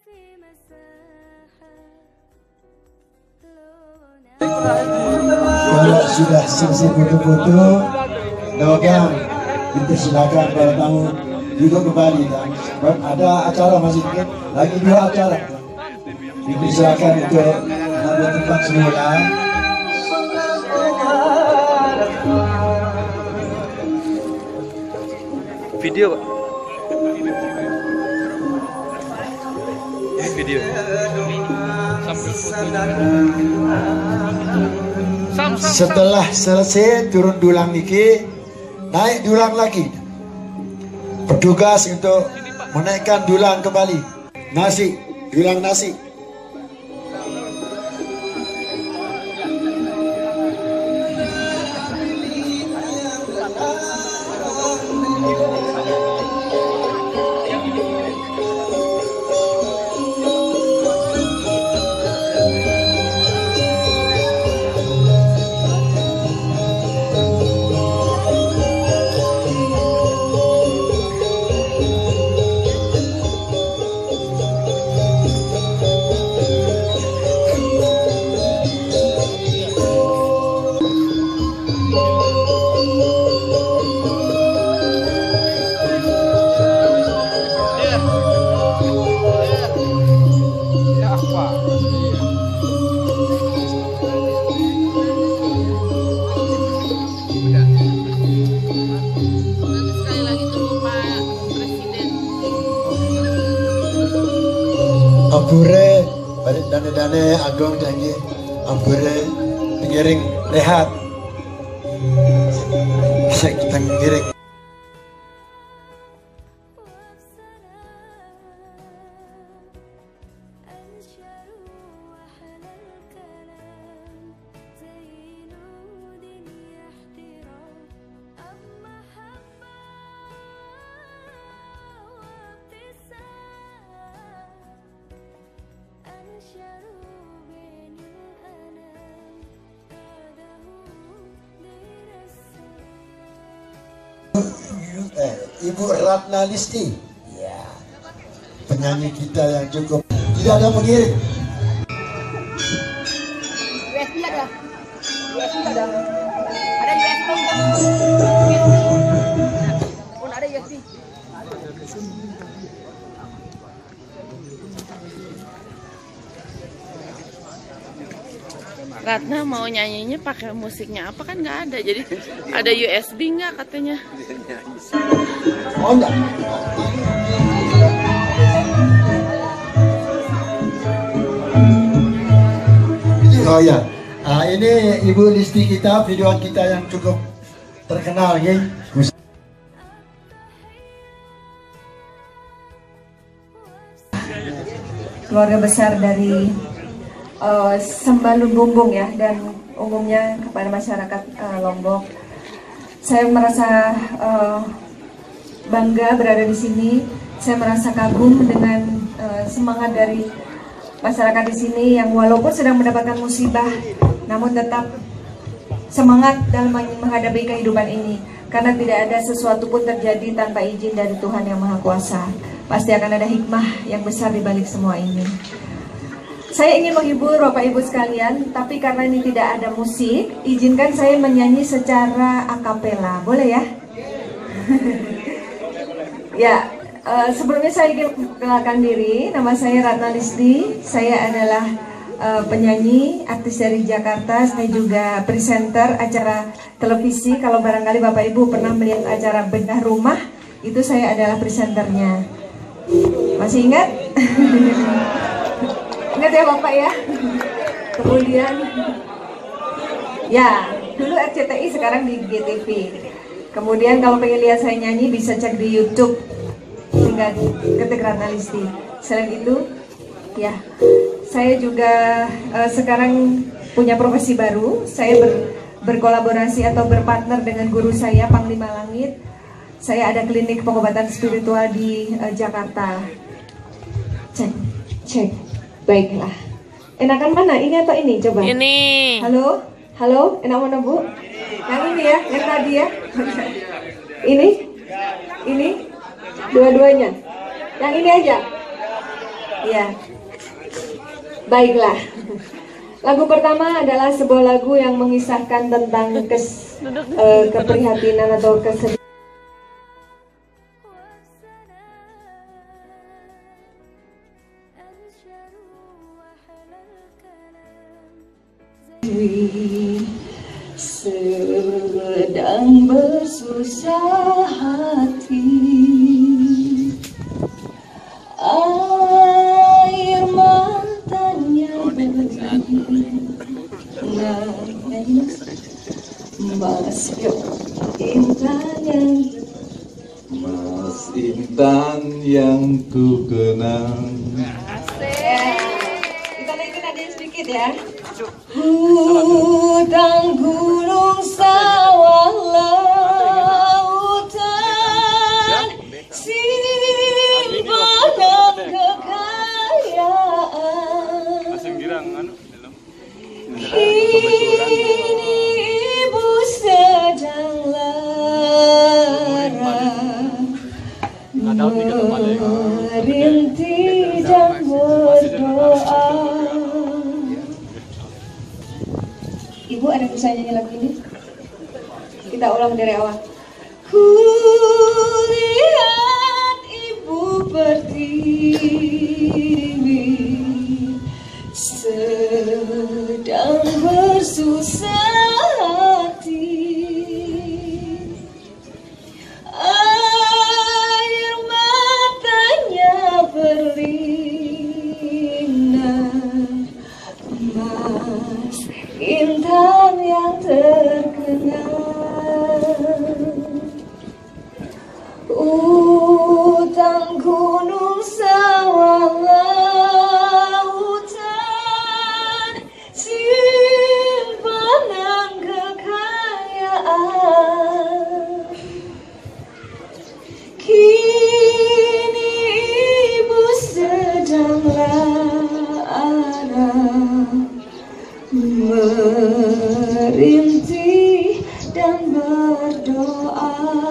Kalau sudah selesai foto-foto, doakan, dipersilakan para tamu juga kembali. Dan ada acara masih lagi 2 acara. Dipersilakan untuk mengambil tempat semula. Video, Pak. Video. Setelah selesai turun dulang niki, naik dulang lagi. Petugas untuk menaikkan dulang kembali. Nasi, dulang nasi. Ampure, balik dane-dane agong janji. Ampure, pengiring rehat. Kita ngiring. Ibu Ratna Listi, ya, penyanyi kita yang cukup. Tidak ada pengiring. USB ada. USB ada. Ada USB. Oh, ada USB. Ratna mau nyanyinya pakai musiknya apa kan nggak ada, jadi ada USB nggak katanya? Oh enggak. Oh ya, ini Ibu Listi kita, videoan kita yang cukup terkenal, ya. Keluarga besar dari Sembalun Bumbung ya, dan umumnya kepada masyarakat Lombok. Saya merasa bangga berada di sini. Saya merasa kagum dengan semangat dari masyarakat di sini yang walaupun sedang mendapatkan musibah, namun tetap semangat dalam menghadapi kehidupan ini. Karena tidak ada sesuatu pun terjadi tanpa izin dari Tuhan Yang Maha Kuasa. Pasti akan ada hikmah yang besar di balik semua ini. Saya ingin menghibur Bapak Ibu sekalian, tapi karena ini tidak ada musik, izinkan saya menyanyi secara akapela, boleh ya? Ya, sebelumnya saya ingin memperkenalkan diri, nama saya Ratna Listi, saya adalah penyanyi, artis dari Jakarta, saya juga presenter acara televisi. Kalau barangkali Bapak Ibu pernah melihat acara Bedah Rumah, itu saya adalah presenternya. Masih ingat? Ingat ya Bapak ya. Kemudian ya, dulu RCTI, sekarang di GTV. Kemudian kalau pengen lihat saya nyanyi bisa cek di YouTube, tinggal ketik Ratna Listi. Selain itu ya, saya juga sekarang punya profesi baru. Saya berkolaborasi atau berpartner dengan guru saya Panglima Langit. Saya ada klinik pengobatan spiritual di Jakarta. Cek. Baiklah. Enakan mana? Ini atau ini? Coba. Ini. Halo? Halo? Enak mana Bu? Yang ini ya? Yang tadi ya? Ini? Ini? Dua-duanya? Yang ini aja? Ya. Baiklah. Lagu pertama adalah sebuah lagu yang mengisahkan tentang keprihatinan atau kesedihan. Sedang bersusah hati, air matanya Mas Intan yang ku kenang. Kita naikin adanya sedikit ya. Hutan, gunung, sawah, lautan, simpanan kekayaan. Kini ibu sedang lara, merintih dan berdoa. Ibu ada bisa nyanyi lagu ini? Kita ulang dari awal. Ku lihat ibu pertiwi sedang bersusah hati, air matanya berlinang, Mas Intan yang terkenal. Hutan, gunung, sawah, lautan, simpanan kekayaan. Kini ibu sedang lara, merintih dan berdoa.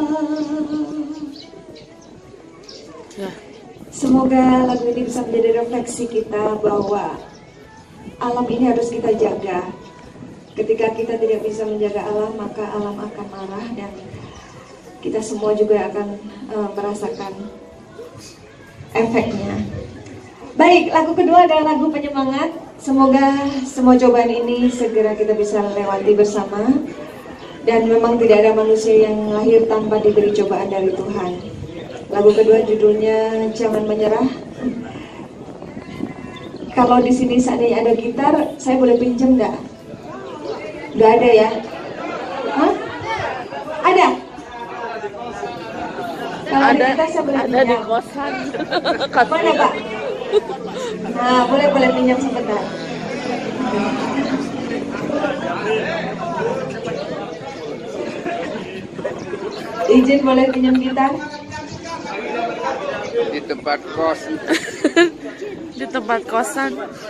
Semoga lagu ini bisa menjadi refleksi kita bahwa alam ini harus kita jaga. Ketika kita tidak bisa menjaga alam, maka alam akan marah dan kita semua juga akan merasakan efeknya. Baik, lagu kedua adalah lagu penyemangat. Semoga semua cobaan ini segera kita bisa lewati bersama. Dan memang tidak ada manusia yang lahir tanpa diberi cobaan dari Tuhan. Lagu kedua judulnya Jangan Menyerah. Kalau di sini seandainya ada gitar, saya boleh pinjam nggak? Nggak ada ya? Hah? Ada? Kalau ada gitar saya boleh pinjam. Ada di kosan. Mana Pak? Nah, boleh pinjam sebentar. Izin boleh pinjam gitar? Di tempat kos. Di tempat kosan.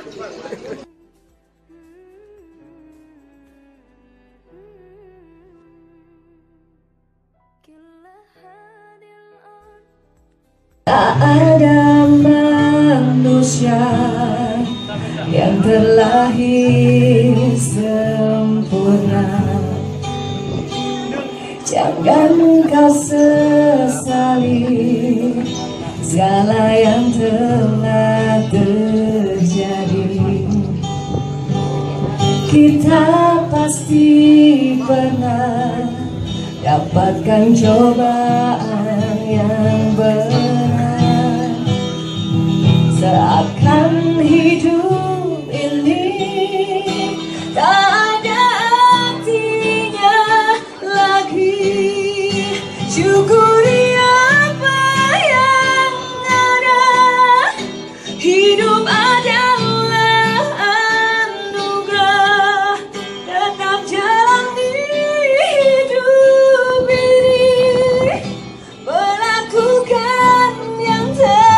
Tak ada manusia yang terlahir sempurna. Jangan kau sesali segala yang telah terjadi. Kita pasti pernah dapatkan cobaan yang berat. Seakan hidup ini tak ada artinya lagi. Syukuri apa yang ada. Hidup adalah anugerah. Tetap jalani hidup ini, melakukan yang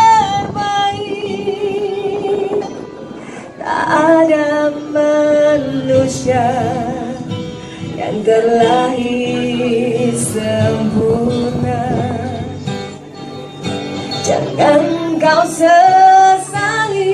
terbaik. Tak ada manusia yang terlahir sempurna. Jangan kau sesali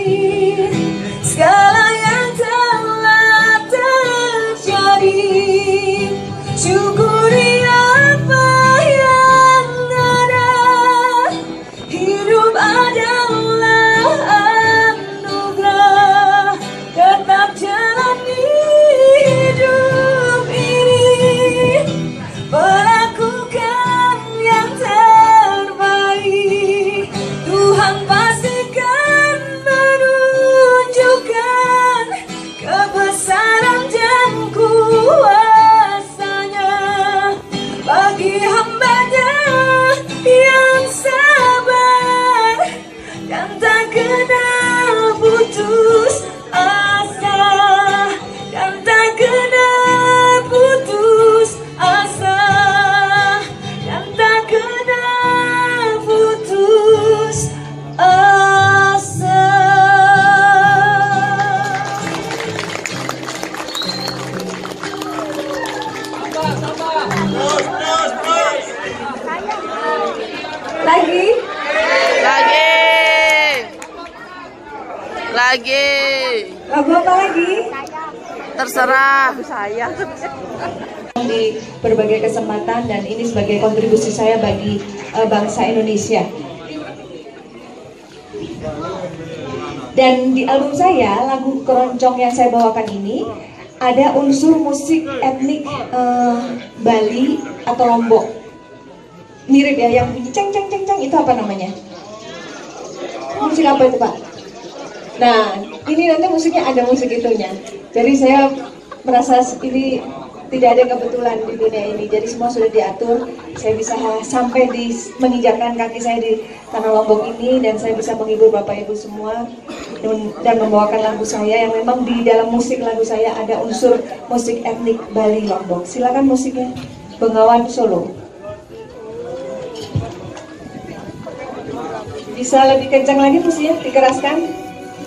kena putus asa, kan tak kena putus asa, kan tak kena putus asa. Lagi? Lagu apa lagi? Terserah. Saya di berbagai kesempatan, dan ini sebagai kontribusi saya bagi bangsa Indonesia. Dan di album saya, lagu Keroncong yang saya bawakan ini ada unsur musik etnik Bali atau Lombok. Mirip ya, yang bunyi ceng ceng ceng ceng itu apa namanya? Musik apa itu, Pak? Nah, ini nanti musiknya ada musik itunya. Jadi saya merasa ini tidak ada kebetulan di dunia ini. Jadi semua sudah diatur. Saya bisa sampai menginjakkan kaki saya di tanah Lombok ini, dan saya bisa menghibur Bapak Ibu semua dan membawakan lagu saya yang memang di dalam musik lagu saya ada unsur musik etnik Bali Lombok. Silakan musiknya, Bengawan Solo. Bisa lebih kencang lagi musiknya, dikeraskan.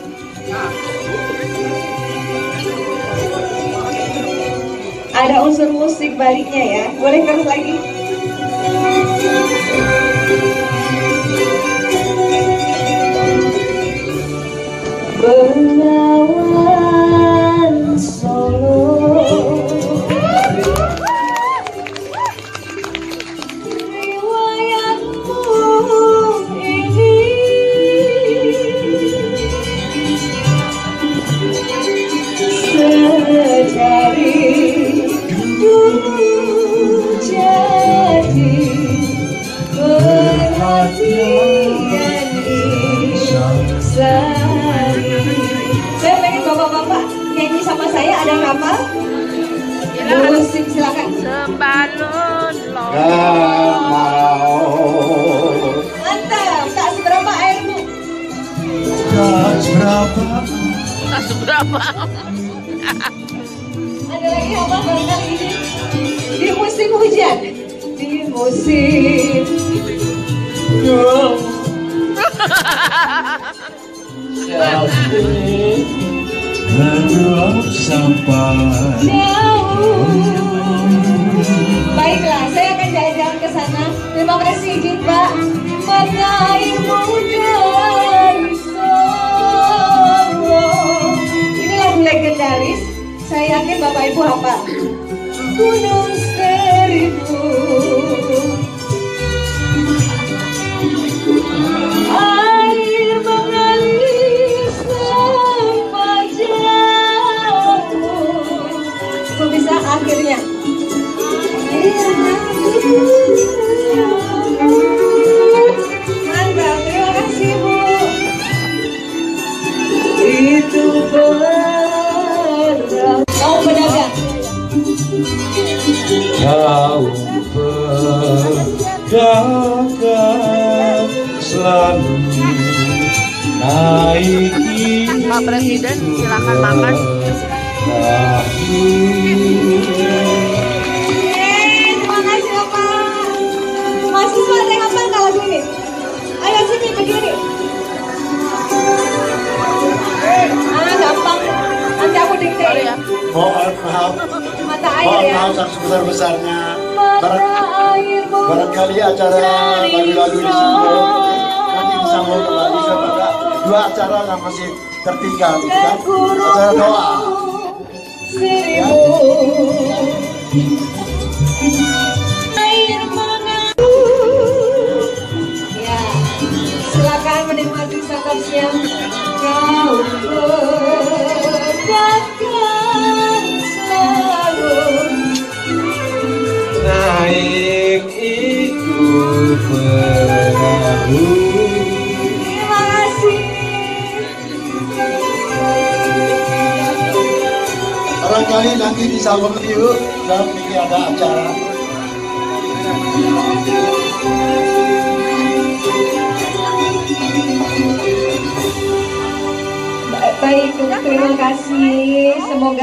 Ada unsur musik baliknya ya, boleh keras lagi. Bengawan Solo, riwayatmu ini secari dulu jadi perhatian sehari. Saya pengen bapak-bapak nyanyi sama saya, ada yang hafal? Musik silakan. Sembalun Mantap, tak seberapa airmu. tak seberapa. Ada lagi apa barangkali ini? Di musim hujan, di musim jauh. Baiklah, saya akan jalan-jalan ke sana. Terima kasih izin Pak. Mata airmu dari Solo. Ini lagu legendaris. Saya yakin Bapak Ibu hafal. Gunung Seribu, air mengalir sampai jauh. Kok bisa akhirnya? Mantap, terima kasih Bu. Itu kau pedagang. Kau pedagang selalu naiki. Pak Presiden silakan makan. Terima kasih Bapak. Mahasiswa ada yang hafal nggak lagu ini? Ayo sini berdiri. Gampang. Nanti aku dikte. Sorry ya. Mohon maaf. Mata air Mohon ya. maaf sebesar-besarnya. Mata airmu Barangkali acara lagu-lagu disambung, nanti disambung kembali kepada dua acara yang masih tertinggal, gitu kan? Acara doa. seribu. Air mengalir. Ya, silakan menikmati santapnya. Kau pedagang selalu Naik ikut perahu. Terima kasih. Barangkali nanti disambung yuk, dan ini ada acara. Baik, terima kasih.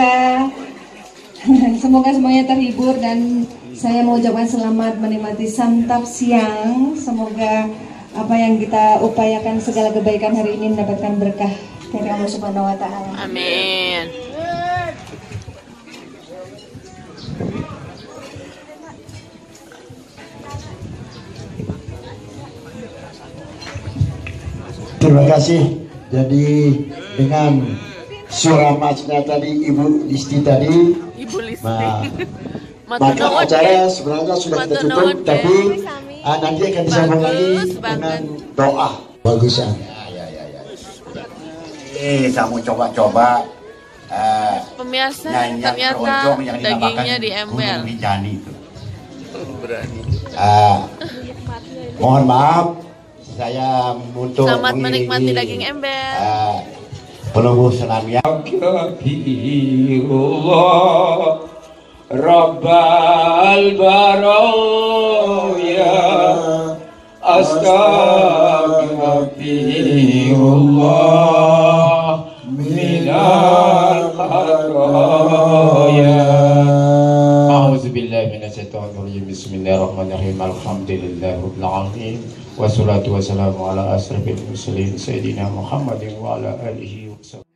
Semoga semuanya terhibur dan saya mau ucapkan selamat menikmati santap siang. Semoga apa yang kita upayakan segala kebaikan hari ini mendapatkan berkah dari Allah Subhanahu wa taala. Amin. Terima kasih. Jadi dengan suara masnya tadi Ibu Listi tadi, Ibu Listi. maka acara sebenarnya sudah kita tutup, tapi nanti akan disambung lagi dengan doa. Bagus ya. Saya mau coba-coba Pemirsa, nyanyian ternyata keroncong yang dinamakan dagingnya diember. Gunung Rinjani itu. Berani. Mohon maaf, saya untuk Selamat menikmati daging ember. penunggu senamnya. Kabirullah Rabbal baraya Astaghfirullah minal khataya. A'udzubillahi minasyaitonirrajim. Bismillahirrahmanirrahim. Alhamdulillahirabbil alamin. Wassalatu wassalamu ala asrofil mursalin sayyidina Muhammadin wa ala alihi wasallam.